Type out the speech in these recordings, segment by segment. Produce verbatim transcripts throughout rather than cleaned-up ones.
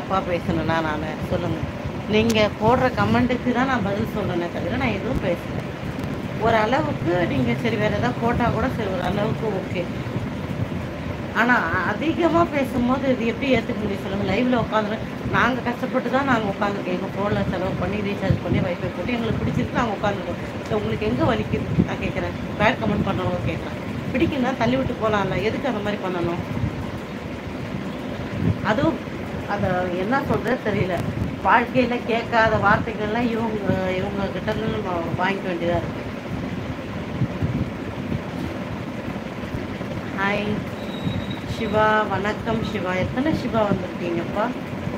தப்பாக பேசணுன்னா நான் சொல்லுங்கள். நீங்கள் போடுற கமெண்ட்டுக்கு தான் நான் பதில் சொல்கிறேனே தவிர நான் எதுவும் பேசலை. ஒரு அளவுக்கு நீங்கள் சரி வேறு எதாவது போட்டால் கூட சரி ஒரு அளவுக்கு ஓகே. ஆனால் அதிகமாக பேசும்போது இது எப்படி ஏற்றுக்க முடியும் சொல்லுங்கள்? லைவில் உட்காந்துரு நாங்கள் கஷ்டப்பட்டு தான் நாங்கள் உட்காந்துருக்கோம். எங்கள் ஃபோனில் செலவு பண்ணி ரீசார்ஜ் பண்ணி வைஃபை போட்டு எங்களுக்கு பிடிச்சிருக்கு நாங்கள் உட்காந்துருக்கோம். ஸோ உங்களுக்கு எங்கே வலிக்குது நான் கேட்குறேன். பேட் கமெண்ட் பண்ணவங்க கேட்குறேன். பிடிக்குன்னா தள்ளி விட்டு போகலாம்ல, எதுக்கு அந்த மாதிரி பண்ணணும்? அதுவும் அதை என்ன சொல்கிறது தெரியல. வாழ்க்கையில் கேட்காத வார்த்தைகள்லாம் இவங்க இவங்க கிட்ட இருந்து வாங்கிக்க வேண்டியதாக இருக்குது. ஹாய் சிவா, வணக்கம் சிவா. எத்தனை சிவா வந்திருக்கீங்கப்பா?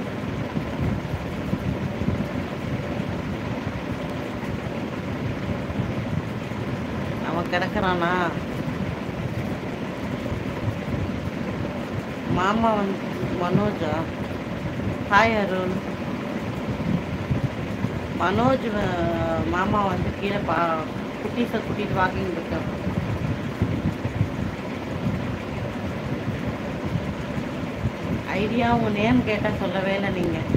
அவன் கிடக்குறானா? மாமா வந்து மனோஜா. ஹாய் அருண். மனோஜ் மாமா வந்து கீழே பா குட்டீஸை கூட்டிகிட்டு வாக்கிங் இருக்காங்க. ஐடியா உன் நேம் கேட்டால் சொல்லவே இல்லை நீங்கள்.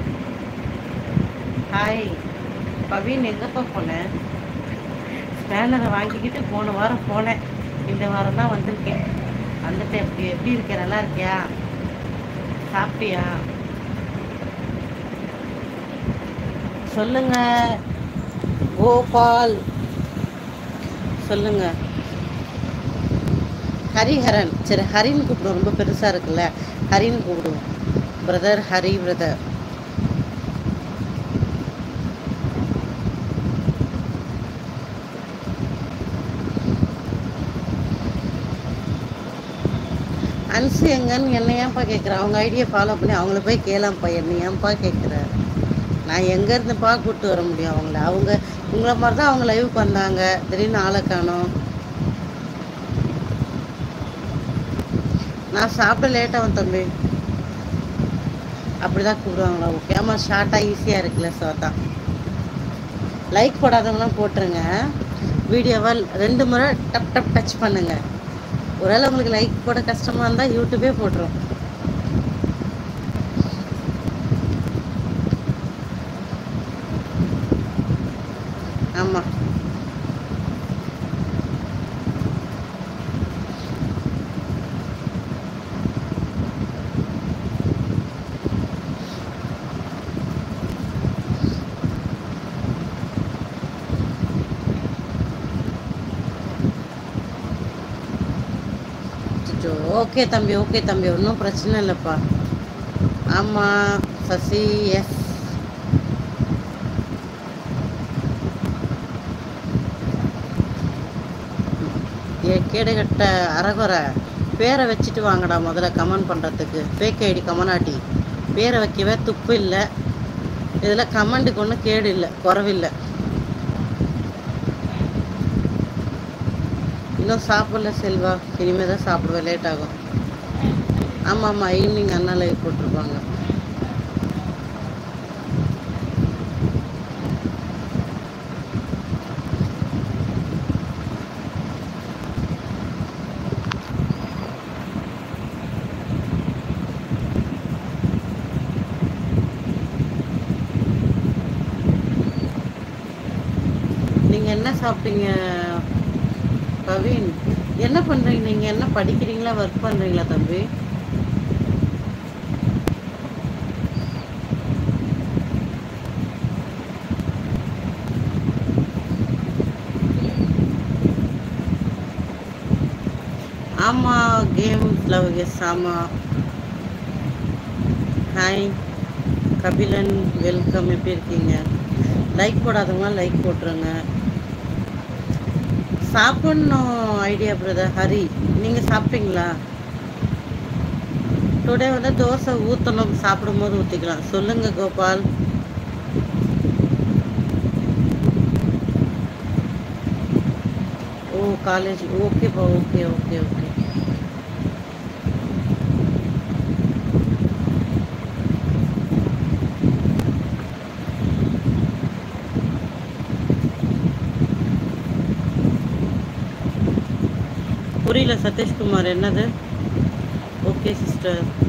ஹாய் பவீன், எங்கப்பா போனேன்? ஸ்பேனரை வாங்கிக்கிட்டு போன வாரம் போனேன், இந்த வாரம் தான் வந்திருக்கேன். வந்துட்டு எப்படி எப்படி இருக்க? நல்லா இருக்கியா? சாப்பிட்டியா? சொல்லுங்க கோபால், சொல்லுங்க. ஹரிஹரன், சரி ஹரின்னு கூப்பிடுவோம், ரொம்ப பெருசாக இருக்குல்ல, ஹரின்னு கூப்பிடுவோம். Brother Hari brother. அன்சு எங்கன்னு என்ன ஏன்ப்பா கேட்குற? அவங்க ஐடியா ஃபாலோ பண்ணி அவங்கள போய் கேளாம்ப்பா, என்ன ஏன்ப்பா கேட்குற? நான் எங்கேருந்துப்பா கூப்பிட்டு வர முடியும் அவங்கள? அவங்க உங்களை மாதிரி தான் அவங்க லைவுக்கு வந்தாங்க, திடீர்னு ஆளை காணோம். நான் சாப்பிட லேட்டாகும் தம்பி, அப்படி தான் கூப்பிடுவாங்களா? ஓகே. ஆமாம், ஷார்ட்டாக ஈஸியாக இருக்குல்ல, ஸோ தான். லைக் போடாதவங்களாம் போட்டுருங்க. வீடியோவை ரெண்டு முறை டப் டப் டச் பண்ணுங்கள். ஒருவேளை உங்களுக்கு லைக் போட கஷ்டமாக இருந்தால் யூடியூபே போட்டுரும். ஆமாம், ஓகே தம்பி, ஓகே தம்பி, ஒன்றும் பிரச்சனை இல்லைப்பா. ஆமாம் சசி, எஸ். ஏ கேடுகட்ட அரகுறை, பேரை வச்சுட்டு வாங்கடா முதல்ல கமெண்ட் பண்ணுறதுக்கு. ஃபேக் ஐடி கமனாட்டி, பேரை வைக்கவே துப்பு இல்லை. இதில் கமெண்ட்டுக்கு ஒன்றும் கேடு இல்லை, குறவில்லை. இன்னும் சாப்பிடல செல்வா, இனிமேல் தான் சாப்பிடுவேன், லேட் ஆகும். ஆமாம் ஆமாம், ஈவினிங் அண்ணா லைவ் போட்டிருப்பாங்க. நீங்கள் என்ன சாப்பிட்டீங்க கவின்? என்ன பண்ணுறீங்க நீங்கள்? என்ன படிக்கிறீங்களா, ஒர்க் பண்ணுறீங்களா தம்பி? ஆமாம், கேம் லவ், எஸ் ஆமாம். Hi Kabilan, welcome. எப்படி இருக்கீங்க? லைக் போடாதவங்க லைக் போட்டுருங்க. சாப்பிட்ணும் ஐடியா பிரதர் ஹரி. நீங்கள் சாப்பிட்டீங்களா? டுடே வந்து தோசை ஊற்றணும், சாப்பிடும்போது ஊற்றிக்கலாம். சொல்லுங்கள் கோபால். ஓ காலேஜ், ஓகேப்பா, ஓகே ஓகே ஓகே. புரியல சதீஷ்குமார், என்னது? Okay sister.